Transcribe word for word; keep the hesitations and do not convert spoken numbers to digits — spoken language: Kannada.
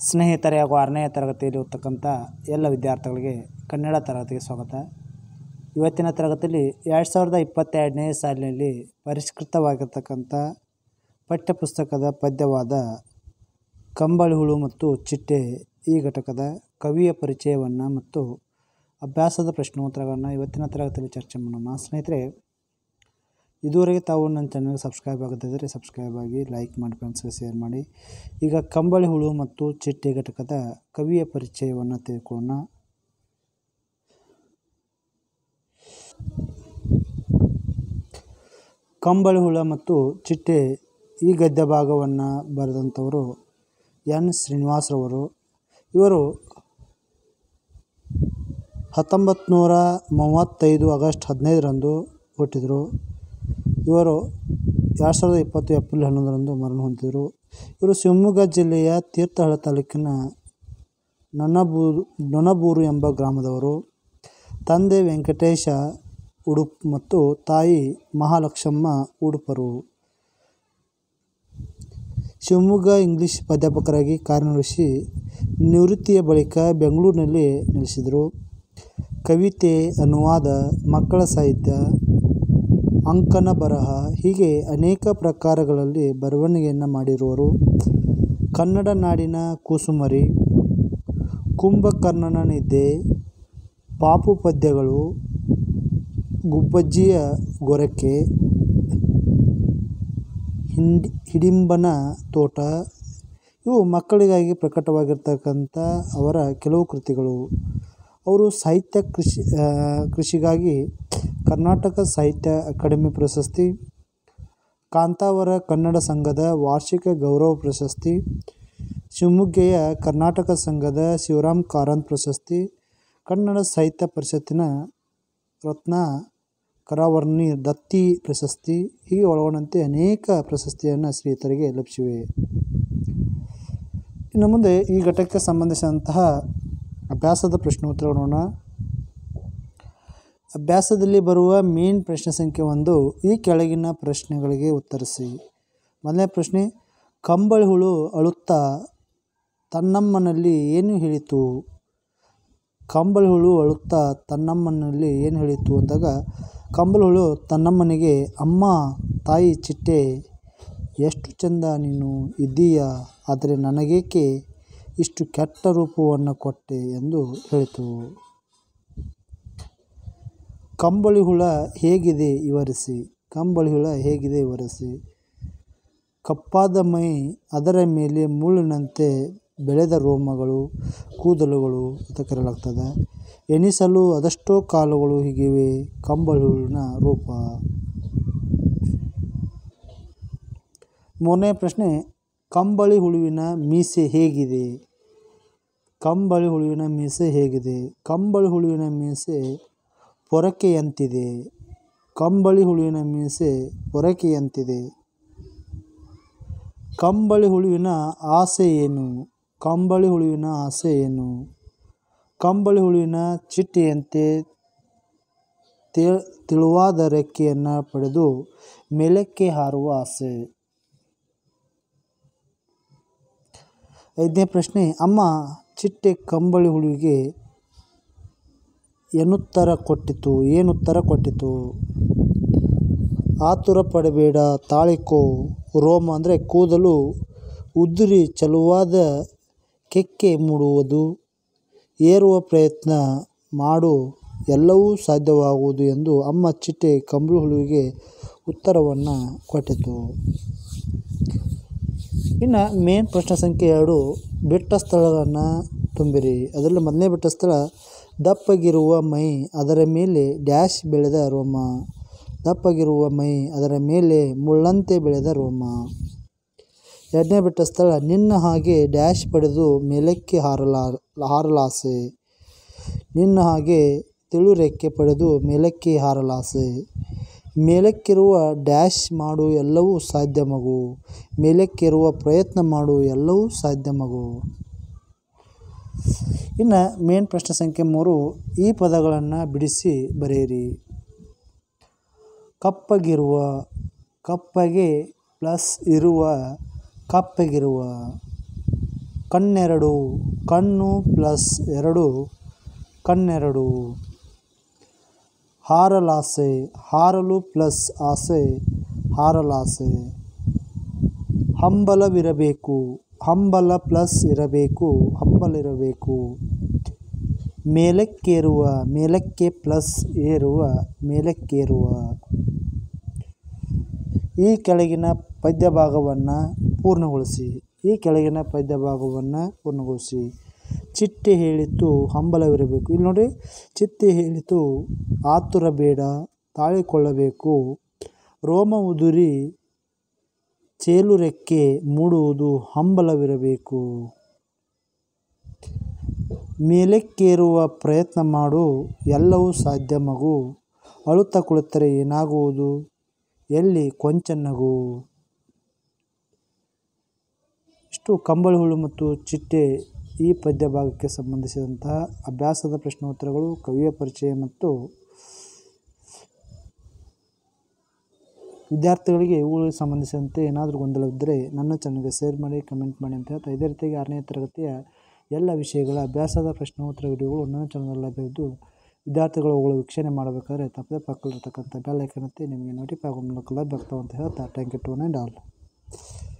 ಸ್ನೇಹಿತರೆ ಹಾಗೂ ಆರನೇ ತರಗತಿಯಲ್ಲಿ ಓದ್ತಕ್ಕಂಥ ಎಲ್ಲ ವಿದ್ಯಾರ್ಥಿಗಳಿಗೆ ಕನ್ನಡ ತರಗತಿಗೆ ಸ್ವಾಗತ. ಇವತ್ತಿನ ತರಗತಿಯಲ್ಲಿ ಎರಡು ಸಾವಿರದ ಇಪ್ಪತ್ತೆರಡನೇ ಸಾಲಿನಲ್ಲಿ ಪರಿಷ್ಕೃತವಾಗಿರ್ತಕ್ಕಂಥ ಪಠ್ಯಪುಸ್ತಕದ ಪದ್ಯವಾದ ಕಂಬಳಿ ಹುಳು ಮತ್ತು ಚಿಟ್ಟೆ ಈ ಘಟಕದ ಕವಿಯ ಪರಿಚಯವನ್ನು ಮತ್ತು ಅಭ್ಯಾಸದ ಪ್ರಶ್ನೋತ್ತರಗಳನ್ನು ಇವತ್ತಿನ ತರಗತಿಯಲ್ಲಿ ಚರ್ಚೆ ಮಾಡೋಣ. ಸ್ನೇಹಿತರೆ, ಇದುವರೆಗೆ ತಾವು ನನ್ನ ಚಾನಲ್ಗೆ ಸಬ್ಸ್ಕ್ರೈಬ್ ಆಗದಿದ್ದರೆ ಸಬ್ಸ್ಕ್ರೈಬ್ ಆಗಿ, ಲೈಕ್ ಮಾಡಿ, ಫ್ರೆಂಡ್ಸ್ಗೆ ಶೇರ್ ಮಾಡಿ. ಈಗ ಕಂಬಳಿ ಹುಳು ಮತ್ತು ಚಿಟ್ಟೆ ಘಟಕದ ಕವಿಯ ಪರಿಚಯವನ್ನು ತಿಳ್ಕೊಳ್ಳೋಣ. ಕಂಬಳಿ ಹುಳ ಮತ್ತು ಚಿಟ್ಟೆ ಈ ಗದ್ಯ ಭಾಗವನ್ನು ಬರೆದಂಥವರು ಎನ್ ಶ್ರೀನಿವಾಸರವರು. ಇವರು ಹತ್ತೊಂಬತ್ತು ನೂರ ಮೂವತ್ತೈದು ಆಗಸ್ಟ್ ಹದಿನೈದರಂದು ಹುಟ್ಟಿದರು. ಇವರು ಎರಡು ಸಾವಿರದ ಇಪ್ಪತ್ತು ಏಪ್ರಿಲ್ ಹನ್ನೊಂದರಂದು ಮರಣ ಹೊಂದಿದರು. ಇವರು ಶಿವಮೊಗ್ಗ ಜಿಲ್ಲೆಯ ತೀರ್ಥಹಳ್ಳಿ ತಾಲೂಕಿನ ನೊಣಬೂರು ನೊಣಬೂರು ಎಂಬ ಗ್ರಾಮದವರು. ತಂದೆ ವೆಂಕಟೇಶ ಉಡುಪ್ ಮತ್ತು ತಾಯಿ ಮಹಾಲಕ್ಷ್ಮಮ್ಮ ಉಡುಪರು. ಶಿವಮೊಗ್ಗ ಇಂಗ್ಲಿಷ್ ಪ್ರಾಧ್ಯಾಪಕರಾಗಿ ಕಾರ್ಯನಿರ್ವಹಿಸಿ ನಿವೃತ್ತಿಯ ಬಳಿಕ ಬೆಂಗಳೂರಿನಲ್ಲಿ ನೆಲೆಸಿದರು. ಕವಿತೆ, ಅನುವಾದ, ಮಕ್ಕಳ ಸಾಹಿತ್ಯ, ಅಂಕಣ ಬರಹ ಹೀಗೆ ಅನೇಕ ಪ್ರಕಾರಗಳಲ್ಲಿ ಬರವಣಿಗೆಯನ್ನು ಮಾಡಿರುವರು. ಕನ್ನಡ ನಾಡಿನ ಕುಸುಮರಿ, ಕುಂಭಕರ್ಣನ ನಿದ್ದೆ, ಪಾಪು ಪದ್ಯಗಳು, ಗುಬ್ಬಜ್ಜಿಯ ಗೊರಕೆ, ಹಿಂಡಿ ಹಿಡಿಂಬನ ತೋಟ ಇವು ಮಕ್ಕಳಿಗಾಗಿ ಪ್ರಕಟವಾಗಿರ್ತಕ್ಕಂಥ ಅವರ ಕೆಲವು ಕೃತಿಗಳು. ಅವರು ಸಾಹಿತ್ಯ ಕೃಷಿ ಕೃಷಿಗಾಗಿ ಕರ್ನಾಟಕ ಸಾಹಿತ್ಯ ಅಕಾಡೆಮಿ ಪ್ರಶಸ್ತಿ, ಕಾಂತಾವರ ಕನ್ನಡ ಸಂಘದ ವಾರ್ಷಿಕ ಗೌರವ ಪ್ರಶಸ್ತಿ, ಶಿವಮೊಗ್ಗೆಯ ಕರ್ನಾಟಕ ಸಂಘದ ಶಿವರಾಮ್ ಕಾರಂತ್ ಪ್ರಶಸ್ತಿ, ಕನ್ನಡ ಸಾಹಿತ್ಯ ಪರಿಷತ್ತಿನ ರತ್ನ ಕರಾವರ್ಣಿ ದತ್ತಿ ಪ್ರಶಸ್ತಿ ಹೀಗೆ ಒಳಗೊಂಡಂತೆ ಅನೇಕ ಪ್ರಶಸ್ತಿಯನ್ನು ಶ್ರೀಯುತರಿಗೆ ಲಭಿಸಿವೆ. ಇನ್ನು ಮುಂದೆ ಈ ಘಟಕಕ್ಕೆ ಸಂಬಂಧಿಸಿದಂತಹ ಅಭ್ಯಾಸದ ಪ್ರಶ್ನೋತ್ತರಗಳನ್ನ ಅಭ್ಯಾಸದಲ್ಲಿ ಬರುವ ಮೇನ್ ಪ್ರಶ್ನೆ ಸಂಖ್ಯೆ ಒಂದು, ಈ ಕೆಳಗಿನ ಪ್ರಶ್ನೆಗಳಿಗೆ ಉತ್ತರಿಸಿ. ಮೊದಲನೇ ಪ್ರಶ್ನೆ, ಕಂಬಳಿ ಹುಳು ಅಳುತ್ತಾ ತನ್ನಮ್ಮನಲ್ಲಿ ಏನು ಹೇಳಿತು? ಕಂಬಳಿ ಹುಳು ಅಳುತ್ತಾ ತನ್ನಮ್ಮನಲ್ಲಿ ಏನು ಹೇಳಿತು ಅಂದಾಗ, ಕಂಬಳಿ ಹುಳು ತನ್ನಮ್ಮನಿಗೆ, ಅಮ್ಮ ತಾಯಿ ಚಿಟ್ಟೆ, ಎಷ್ಟು ಚಂದ ನೀನು ಇದ್ದೀಯ, ಆದರೆ ನನಗೇಕೆ ಇಷ್ಟು ಕೆಟ್ಟ ರೂಪವನ್ನು ಕೊಟ್ಟೆ ಎಂದು ಹೇಳಿತು. ಕಂಬಳಿ ಹುಳ ಹೇಗಿದೆ ವಿವರಿಸಿ. ಕಂಬಳಿ ಹುಳ ಹೇಗಿದೆ ವಿವರಿಸಿ. ಕಪ್ಪಾದ ಮೈ, ಅದರ ಮೇಲೆ ಮುಳ್ಳಿನಂತೆ ಬೆಳೆದ ರೋಮಗಳು, ಕೂದಲುಗಳು ಅಂತ ಕರೆಯಲಾಗ್ತದೆ. ಎಣಿಸಲು ಅದೆಷ್ಟೋ ಕಾಲುಗಳು ಹೀಗಿವೆ ಕಂಬಳಿ ಹುಳುವಿನ ರೂಪ. ಮೂರನೇ ಪ್ರಶ್ನೆ, ಕಂಬಳಿ ಹುಳುವಿನ ಮೀಸೆ ಹೇಗಿದೆ? ಕಂಬಳಿ ಹುಳುವಿನ ಮೀಸೆ ಹೇಗಿದೆ? ಕಂಬಳಿ ಹುಳುವಿನ ಮೀಸೆ ಪೊರಕೆಯಂತಿದೆ. ಕಂಬಳಿ ಹುಳುವಿನ ಮೀಸೆ ಪೊರಕೆಯಂತಿದೆ. ಕಂಬಳಿ ಹುಳುವಿನ ಆಸೆ ಏನು? ಕಂಬಳಿ ಹುಳುವಿನ ಆಸೆ ಏನು? ಕಂಬಳಿ ಹುಳುವಿನ ಚಿಟ್ಟೆಯಂತೆ ತೆಳುವಾದ ರೆಕ್ಕೆಯನ್ನು ಪಡೆದು ಮೇಲಕ್ಕೆ ಹಾರುವ ಆಸೆ. ಐದನೇ ಪ್ರಶ್ನೆ, ಅಮ್ಮ ಚಿಟ್ಟೆ ಕಂಬಳಿ ಹುಳುವಿಗೆ ಏನುತ್ತರ ಕೊಟ್ಟಿತು? ಏನುತ್ತರ ಕೊಟ್ಟಿತು? ಆತುರ ಪಡಬೇಡ, ತಾಳಿಕೋ, ರೋಮ ಅಂದರೆ ಕೂದಲು ಉದುರಿ ಚಲುವಾದ ಕೆಕ್ಕೆ ಮೂಡುವುದು, ಏರುವ ಪ್ರಯತ್ನ ಮಾಡು, ಎಲ್ಲವೂ ಸಾಧ್ಯವಾಗುವುದು ಎಂದು ಅಮ್ಮ ಚಿಟ್ಟೆ ಕಂಬಳಿ ಹುಳುವಿಗೆ ಉತ್ತರವನ್ನು ಕೊಟ್ಟಿತು. ಇನ್ನು ಮೇನ್ ಪ್ರಶ್ನೆ ಸಂಖ್ಯೆ ಎರಡು, ಬಿಟ್ಟ ಸ್ಥಳಗಳನ್ನು ತುಂಬಿರಿ. ಅದರಲ್ಲಿ ಮೊದಲನೇ ಬಿಟ್ಟ ಸ್ಥಳ, ದಪ್ಪಗಿರುವ ಮೈ, ಅದರ ಮೇಲೆ ಡ್ಯಾಶ್ ಬೆಳೆದ ರೋಮ. ದಪ್ಪಗಿರುವ ಮೈ, ಅದರ ಮೇಲೆ ಮುಳ್ಳಂತೆ ಬೆಳೆದ ರೋಮ. ಎರಡನೇ ಬಿಟ್ಟ ಸ್ಥಳ, ನಿನ್ನ ಹಾಗೆ ಡ್ಯಾಶ್ ಪಡೆದು ಮೇಲಕ್ಕೆ ಹಾರಲಾ ಹಾರಲಾಸೆ. ನಿನ್ನ ಹಾಗೆ ತೆಳು ರೆಕ್ಕೆ ಪಡೆದು ಮೇಲಕ್ಕೆ ಹಾರಲಾಸೆ. ಮೇಲಕ್ಕಿರುವ ಡ್ಯಾಶ್ ಮಾಡು, ಎಲ್ಲವೂ ಸಾಧ್ಯ ಮಗು. ಮೇಲಕ್ಕಿರುವ ಪ್ರಯತ್ನ ಮಾಡು, ಎಲ್ಲವೂ ಸಾಧ್ಯ ಮಗು. ಇನ್ನು ಮೇನ್ ಪ್ರಶ್ನೆ ಸಂಖ್ಯೆ ಮೂರು, ಈ ಪದಗಳನ್ನು ಬಿಡಿಸಿ ಬರೆಯಿರಿ. ಕಪ್ಪಗಿರುವ, ಕಪ್ಪಗೆ ಪ್ಲಸ್ ಇರುವ, ಕಪ್ಪಗಿರುವ. ಕಣ್ಣೆರಡು, ಕಣ್ಣು ಪ್ಲಸ್ ಎರಡು ಕಣ್ಣೆರಡು. ಹಾರಲಾಸೆ, ಹಾರಲು ಪ್ಲಸ್ ಆಸೆ ಹಾರಲಾಸೆ. ಹಂಬಲವಿರಬೇಕು, ಹಂಬಲ ಪ್ಲಸ್ ಇರಬೇಕು ಹಂಬಲಿರಬೇಕು. ಮೇಲಕ್ಕೇರುವ, ಮೇಲಕ್ಕೆ ಪ್ಲಸ್ ಏರುವ ಮೇಲಕ್ಕೇರುವ. ಈ ಕೆಳಗಿನ ಪದ್ಯಭಾಗವನ್ನು ಪೂರ್ಣಗೊಳಿಸಿ, ಈ ಕೆಳಗಿನ ಪದ್ಯಭಾಗವನ್ನು ಪೂರ್ಣಗೊಳಿಸಿ. ಚಿಟ್ಟೆ ಹೇಳಿತು ಹಂಬಲವಿರಬೇಕು. ಇಲ್ಲಿ ನೋಡಿ, ಚಿಟ್ಟೆ ಹೇಳಿತು ಆತುರ ಬೇಡ ತಾಳಿಕೊಳ್ಳಬೇಕು. ರೋಮ ಉದುರಿ ಚೇಲು ರೆಕ್ಕೆ ಮೂಡುವುದು ಹಂಬಲವಿರಬೇಕು. ಮೇಲಕ್ಕೇರುವ ಪ್ರಯತ್ನ ಮಾಡು ಎಲ್ಲವೂ ಸಾಧ್ಯ ಮಗು. ಅಳುತ್ತಾ ಕುಳಿತರೆ ಏನಾಗುವುದು ಎಲ್ಲಿ ಕೊಂಚ ನಗು. ಇಷ್ಟು ಕಂಬಳಿ ಹುಳು ಮತ್ತು ಚಿಟ್ಟೆ ಈ ಪದ್ಯ ಭಾಗಕ್ಕೆ ಸಂಬಂಧಿಸಿದಂತಹ ಅಭ್ಯಾಸದ ಪ್ರಶ್ನೋತ್ತರಗಳು, ಕವಿಯ ಪರಿಚಯ ಮತ್ತು ವಿದ್ಯಾರ್ಥಿಗಳಿಗೆ ಇವುಗಳಿಗೆ ಸಂಬಂಧಿಸಿದಂತೆ ಏನಾದರೂ ಗೊಂದಲವಿದ್ದರೆ ನನ್ನ ಚಾನಲ್ಗೆ ಶೇರ್ ಮಾಡಿ, ಕಮೆಂಟ್ ಮಾಡಿ ಅಂತ ಹೇಳ್ತಾ, ಇದೇ ರೀತಿಯಾಗಿ ಆರನೇ ತರಗತಿಯ ಎಲ್ಲ ವಿಷಯಗಳ ಅಭ್ಯಾಸದ ಪ್ರಶ್ನೋತ್ತರ ವಿಡಿಯೋಗಳು ನನ್ನ ಚಾನಲ್ ಲಭ್ಯವಿದ್ದು, ವಿದ್ಯಾರ್ಥಿಗಳು ಅವುಗಳು ವೀಕ್ಷಣೆ ಮಾಡಬೇಕಾದ್ರೆ ತಪ್ಪದೆ ಪಕ್ಕದಲ್ಲಿರ್ತಕ್ಕಂಥ ಬೆಲ್ ಐಕಾನ್ ಒತ್ತಿ ನಿಮಗೆ ನೋಟಿಫೈ ಆಗೋ ಮೂಲಕ ಲಭ್ಯ ಆಗ್ತಾವೆ ಅಂತ ಹೇಳ್ತಾ, thank you to one and all.